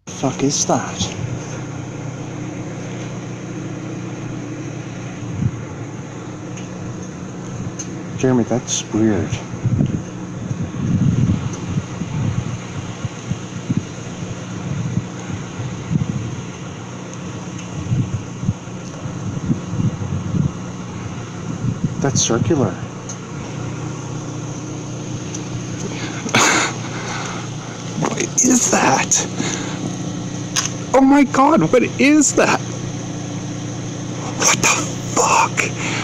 Fuck is that? Jeremy, that's weird. That's circular. What is that? Oh my god, what is that? What the fuck?